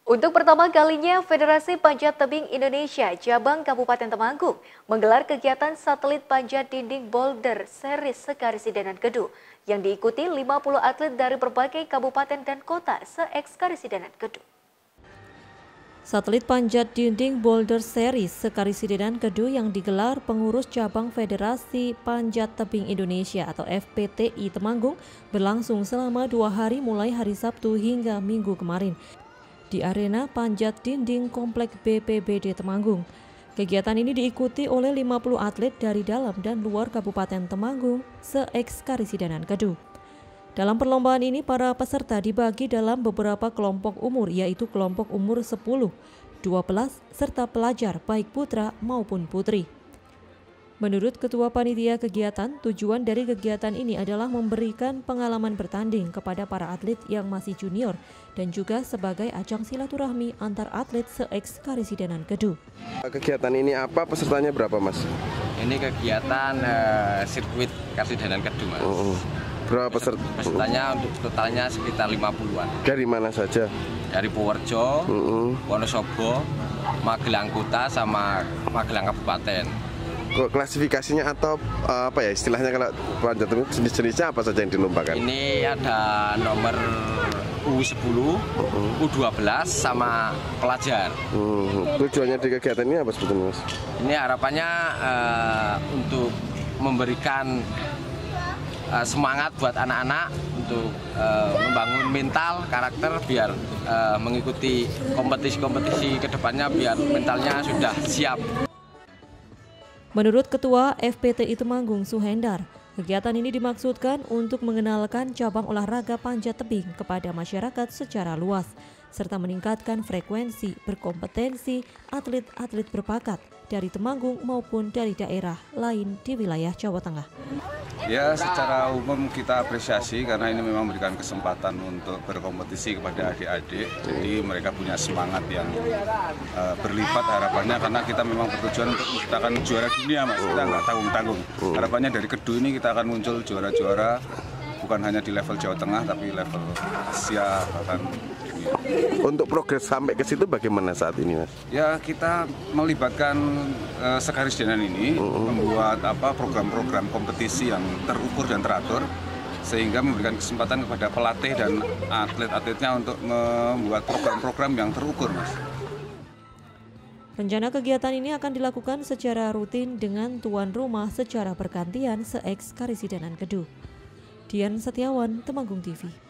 Untuk pertama kalinya, Federasi Panjat Tebing Indonesia Cabang Kabupaten Temanggung menggelar kegiatan satelit panjat dinding boulder series se-Karisidenan Kedu yang diikuti 50 atlet dari berbagai kabupaten dan kota se-Karisidenan Kedu. Satelit panjat dinding boulder series se-Karisidenan Kedu yang digelar pengurus cabang Federasi Panjat Tebing Indonesia atau FPTI Temanggung berlangsung selama 2 hari mulai hari Sabtu hingga Minggu kemarin di arena panjat dinding Komplek BPBD Temanggung. Kegiatan ini diikuti oleh 50 atlet dari dalam dan luar Kabupaten Temanggung se-Karisidenan Kedu. Dalam perlombaan ini, para peserta dibagi dalam beberapa kelompok umur, yaitu kelompok umur 10, 12, serta pelajar baik putra maupun putri. Menurut Ketua Panitia Kegiatan, tujuan dari kegiatan ini adalah memberikan pengalaman bertanding kepada para atlet yang masih junior dan juga sebagai ajang silaturahmi antar atlet se-Karisidenan Kedu. Kegiatan ini apa? Pesertanya berapa, Mas? Ini kegiatan sirkuit Karisidenan Kedu, Mas. Berapa peserta? Pesertanya untuk totalnya sekitar 50-an. Dari mana saja? Dari Purworejo, Wonosobo, Magelang Kota, sama Magelang Kabupaten. Klasifikasinya atau apa ya istilahnya kalau panjat tebing jenis-jenisnya apa saja yang dilombakan? Ini ada nomor U10, U12 sama pelajar. Tujuannya di kegiatan ini apa sebetulnya, Mas? Ini harapannya untuk memberikan semangat buat anak-anak untuk membangun mental, karakter biar mengikuti kompetisi-kompetisi kedepannya biar mentalnya sudah siap. Menurut Ketua FPTI Temanggung Suhendar, kegiatan ini dimaksudkan untuk mengenalkan cabang olahraga panjat tebing kepada masyarakat secara luas, serta meningkatkan frekuensi berkompetensi atlet-atlet berbakat dari Temanggung maupun dari daerah lain di wilayah Jawa Tengah. Ya, secara umum kita apresiasi karena ini memang memberikan kesempatan untuk berkompetisi kepada adik-adik. Jadi mereka punya semangat yang berlipat harapannya karena kita memang bertujuan untuk menciptakan juara dunia, Mas. Kita nggak tanggung-tanggung. Harapannya dari Kedu ini kita akan muncul juara-juara bukan hanya di level Jawa Tengah tapi level Asia bahkan dunia. Untuk progres sampai ke situ bagaimana saat ini, Mas? Ya, kita melibatkan se-Karisidenan ini membuat program-program kompetisi yang terukur dan teratur sehingga memberikan kesempatan kepada pelatih dan atlet-atletnya untuk membuat program-program yang terukur, Mas. Rencana kegiatan ini akan dilakukan secara rutin dengan tuan rumah secara bergantian se-Karisidenan Kedu. Dian Setiawan, Temanggung TV.